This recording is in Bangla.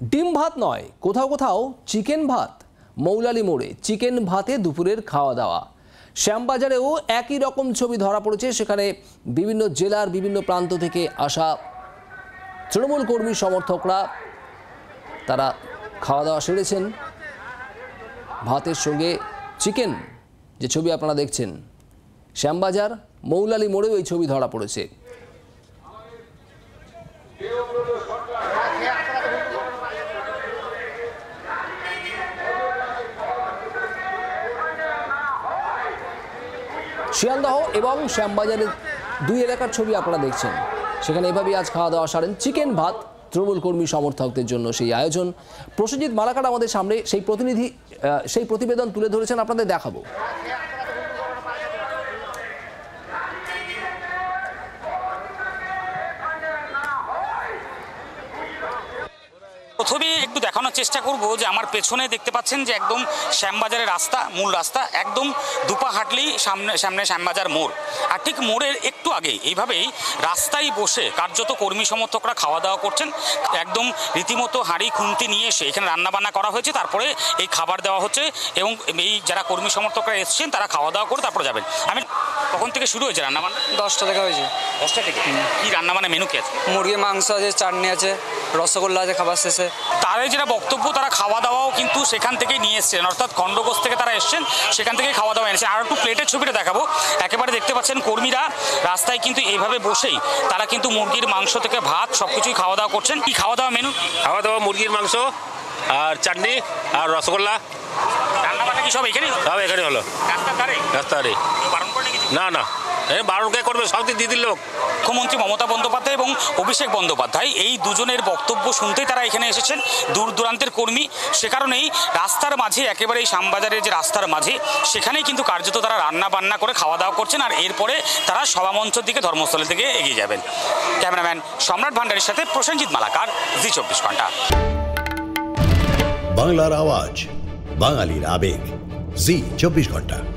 ডিম ভাত নয়, কোথাও কোথাও চিকেন ভাত। মৌলালি মোড়ে চিকেন ভাতে দুপুরের খাওয়া দাওয়া। শ্যামবাজারেও একই রকম ছবি ধরা পড়েছে। সেখানে বিভিন্ন জেলার বিভিন্ন প্রান্ত থেকে আসা তৃণমূল কর্মী সমর্থকরা তারা খাওয়া দাওয়া সেরেছেন। ভাতের সঙ্গে চিকেন, যে ছবি আপনারা দেখছেন, শ্যামবাজার মৌলালি মোড়েও এই ছবি ধরা পড়েছে। শিয়ালদহ এবং শ্যামবাজারের দুই এলাকার ছবি আপনারা দেখছেন। সেখানে এভাবেই আজ খাওয়া দাওয়া সারেন চিকেন ভাত তৃণমূল কর্মী সমর্থকদের জন্য সেই আয়োজন। প্রসেনজিৎ মালাকার আমাদের সামনে সেই প্রতিবেদন তুলে ধরেছেন, আপনাদের দেখাবো। প্রথমে একটু দেখানোর চেষ্টা করব যে আমার পেছনে দেখতে পাচ্ছেন যে একদম শ্যামবাজারের রাস্তা, মূল রাস্তা, একদম দুপা হাঁটলেই সামনে শ্যামবাজার মোড়। আর ঠিক মোড়ের একটু আগেই এইভাবেই রাস্তায় বসে কার্যত কর্মী সমর্থকরা খাওয়া দাওয়া করছেন। একদম রীতিমতো হাঁড়ি খুন্তি নিয়ে এসে এখানে রান্নাবান্না করা হয়েছে, তারপরে এই খাবার দেওয়া হচ্ছে এবং এই যারা কর্মী সমর্থকরা এসছেন তারা খাওয়া দাওয়া করে তারপরে যাবেন। আমি কখন থেকে শুরু হয়েছে রান্নাবান্না? 10টা থেকে হয়েছে। 10টা থেকে কি রান্নাবান্না মেনু কি আছে? মুরগির মাংস আছে, চাটনি আছে, রসগোল্লা আছে খাবার শেষে। তাদের যেটা বক্তব্য, তারা খাওয়া দাওয়াও কিন্তু সেখান থেকেই নিয়ে এসছেন, অর্থাৎ খণ্ডঘোষ থেকে তারা এসছেন, সেখান থেকে খাওয়া দাওয়া এনেছেন। আর একটু প্লেটের ছবিটা দেখাবো। একেবারে দেখতে পাচ্ছেন কর্মীরা রাস্তায় কিন্তু এইভাবে বসেই তারা কিন্তু মুরগির মাংস থেকে ভাত সবকিছুই খাওয়া দাওয়া করছেন। কি খাওয়া দাওয়া মেনু? খাওয়া দাওয়া মুরগির মাংস আর চাটনি আর রসগোল্লা। রান্নাবান্না কি সব এখানে? সব এখানে হলো। রাস্তারে বারণ করে নাকি? না বারণ কে করবে, সব দিদির লোক। মুখ্যমন্ত্রী মমতা বন্দ্যোপাধ্যায় এবং অভিষেক বন্দ্যোপাধ্যায় এই দুজনের বক্তব্য শুনতেই তারা এখানে এসেছেন, দূর দূরান্তের কর্মী। সে কারণেই রাস্তার মাঝে, একেবারে এই শ্যামবাজারের যে রাস্তার মাঝে, সেখানেই কিন্তু কার্যত তারা রান্না বান্না করে খাওয়া দাওয়া করছেন। আর এরপরে তারা সভামঞ্চের দিকে, ধর্মস্থলের দিকে এগিয়ে যাবেন। ক্যামেরাম্যান সম্রাট ভান্ডারীর সাথে প্রসেনজিৎ মালাকার, জি 24 ঘন্টা। বাংলার আওয়াজ, বাঙালির আবেগ, জি 24 ঘন্টা।